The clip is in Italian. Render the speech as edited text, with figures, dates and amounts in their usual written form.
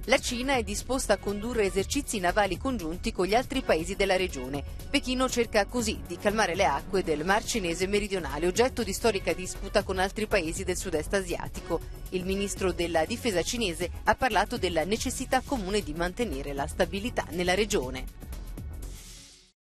La Cina è disposta a condurre esercizi navali congiunti con gli altri paesi della regione. Pechino cerca così di calmare le acque del Mar Cinese meridionale, oggetto di storica disputa con altri paesi del sud-est asiatico. Il ministro della difesa cinese ha parlato della necessità comune di mantenere la stabilità nella regione.